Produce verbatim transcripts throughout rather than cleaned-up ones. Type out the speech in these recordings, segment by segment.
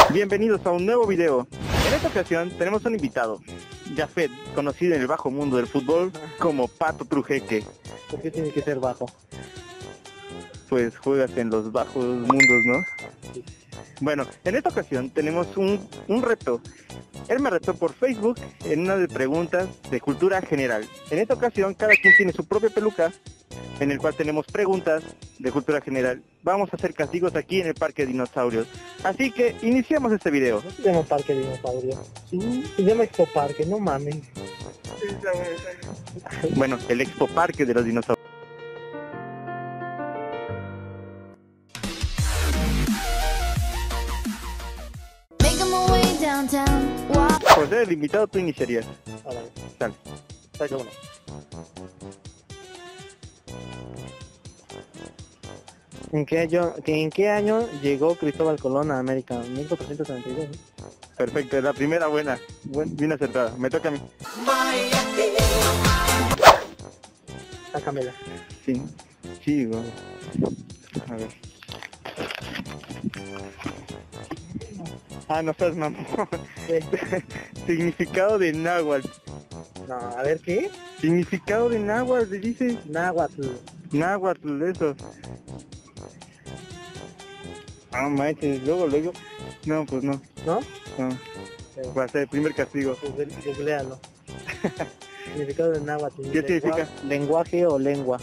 Bienvenidos a un nuevo video. En esta ocasión tenemos un invitado, Jafet, conocido en el bajo mundo del fútbol como Pato Trujeque. ¿Por qué tiene que ser bajo? Pues juegas en los bajos mundos, ¿no? Bueno, en esta ocasión tenemos un, un reto. Él me retó por Facebook en una de preguntas de cultura general. En esta ocasión cada quien tiene su propia peluca, en el cual tenemos preguntas de cultura general. Vamos a hacer castigos aquí en el Parque de Dinosaurios. Así que iniciamos este video. No se llama Parque de Dinosaurios. Sí, se llama Expo Parque, no mames. Bueno, el Expo Parque de los Dinosaurios. Por ser el invitado tú iniciarías. Ahora, Dale. saca uno. ¿En qué, año, ¿En qué año llegó Cristóbal Colón a América? mil cuatrocientos treinta y dos. Perfecto, la primera buena. Buen, bien acertada. Me toca a mí. Sácamela. Sí. Sí, güey. A ver. Ah, no seas mamón. Significado de náhuatl. No, a ver, ¿qué? Significado de náhuatl, le dice. Náhuatl. Náhuatl, eso. Ah, manches, luego, luego. No, pues no. ¿No? No. Sí. Va a ser el primer castigo. Google- Googlealo. Significado de náhuatl. ¿Qué significa? Lenguaje o lengua.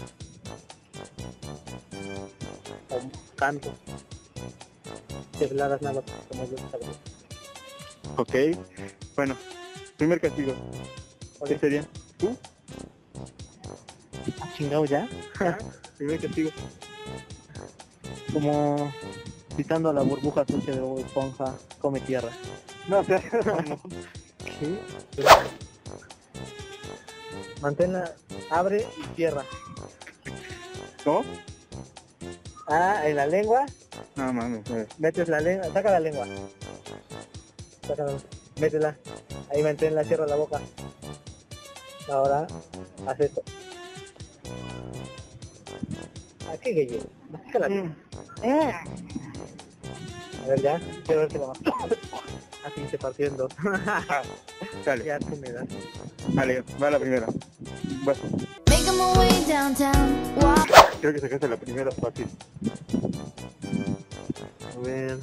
O canto. De hablaras náhuatl, como yo sabía. Ok. Bueno, primer castigo. ¿Qué sería? ¿Tú? ¿Ah, chingado ya? Ah, primer castigo. Como citando a la burbuja sucia de Bob Esponja, come tierra. No, o sea, ¿Qué? Manténla, abre y cierra. ¿cómo? Ah, en la lengua, No mames, a ver. metes la lengua, saca la lengua. Sácala, métela. Ahí manténla, cierra la boca. Ahora, haz esto. ¿A qué gay? Mastícala. Mm. A ver ya, quiero ver si lo más. Así se partió en dos. Ah, dale, Ya tú me das. vale, va la primera. Vas. Creo que sacaste la primera fácil. A ver.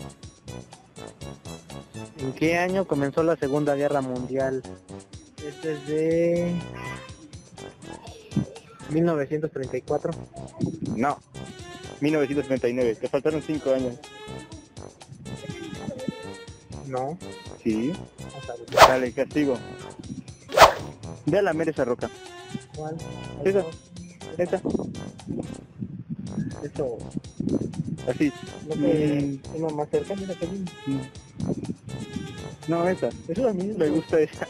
¿En qué año comenzó la Segunda Guerra Mundial? Este es de mil novecientos treinta y cuatro. No. mil novecientos treinta y nueve. Te faltaron cinco años. No. Sí. Vamos a ver. Dale, castigo. Ve a lamer esa roca. ¿Cuál? Esa. Esa. Eso. Así. No te Mm, uno más cerca, mira que bien. mm. No, esa. Eso es lo mismo. Me gusta esa.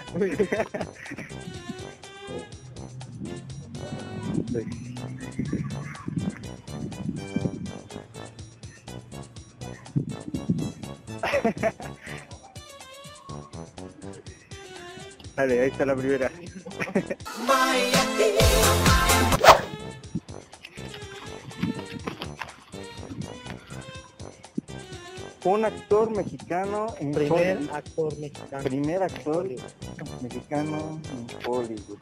Dale, ahí está la primera. Un actor mexicano en Primer Hollywood. actor mexicano. Primer actor mexicano en Hollywood.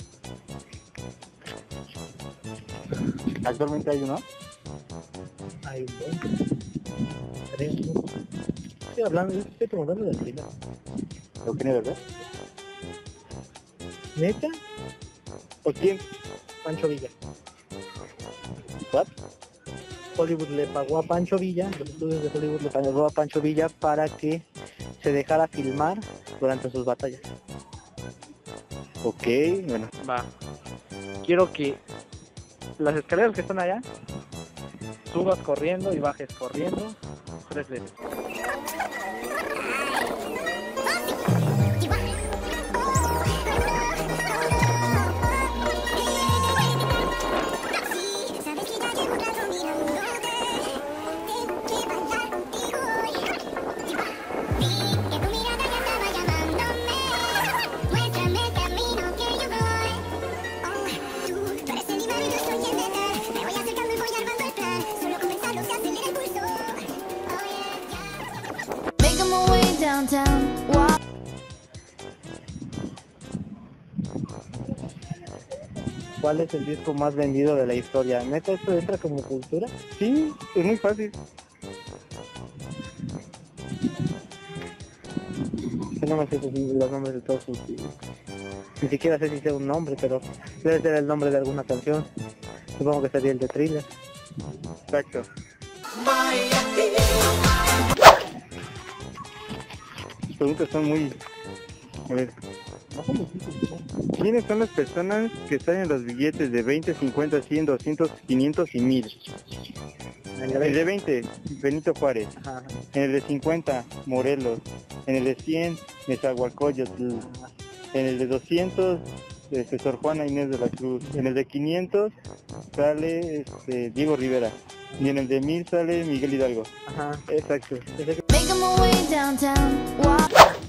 Actualmente hay uno. Ahí voy. Tres. Estoy hablando, estoy preguntando del primero. Eugenio Derbez. ¿Neta? ¿O quién? Pancho Villa. ¿What? Hollywood le pagó a Pancho Villa, los estudios de Hollywood le pagó a Pancho Villa para que se dejara filmar durante sus batallas. Ok, bueno. Va. Quiero que las escaleras que están allá subas corriendo y bajes corriendo tres veces. downtown. Walk. ¿Cuál es el disco más vendido de la historia? ¿Neta esto entra como cultura? Sí, es muy fácil. Que no me sé los nombres de todos sus... Ni siquiera sé si sea un nombre, pero debe ser el nombre de alguna canción. Supongo que sería el de Thriller. Exacto. Las preguntas son muy... A ver. ¿Quiénes son las personas que están en los billetes de veinte, cincuenta, cien, doscientos, quinientos y mil? El En el de veinte, Benito Juárez. Ajá. En el de cincuenta, Morelos. En el de cien, Nezahualcóyotl. En el de doscientos, este, Sor Juana Inés de la Cruz. En el de quinientos sale este, Diego Rivera. Y en el de mil sale Miguel Hidalgo. Ajá. Exacto. Make 'em my way downtown. Walk.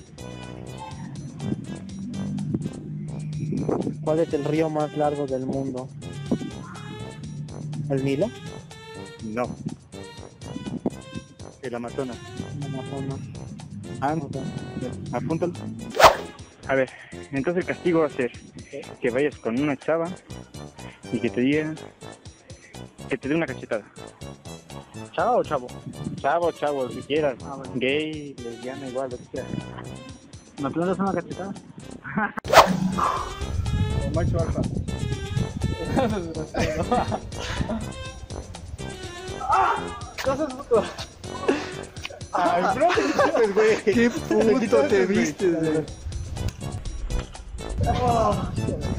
¿Cuál es el río más largo del mundo? ¿El Nilo? No. El Amazonas. Amazonas. Ah, apúntalo. A ver, entonces el castigo va a ser que vayas con una chava y que te digan, que te dé una cachetada. ¿Chavo o chavo? Chavo, chavo, lo que quieras. Ah, bueno. Gay, lesbiana, igual, lo que quieras. ¿Me plantas una cachetada? O macho alfa. ¡Cosas puto! Ay, bro, te güey. ¡Qué puto te viste, güey!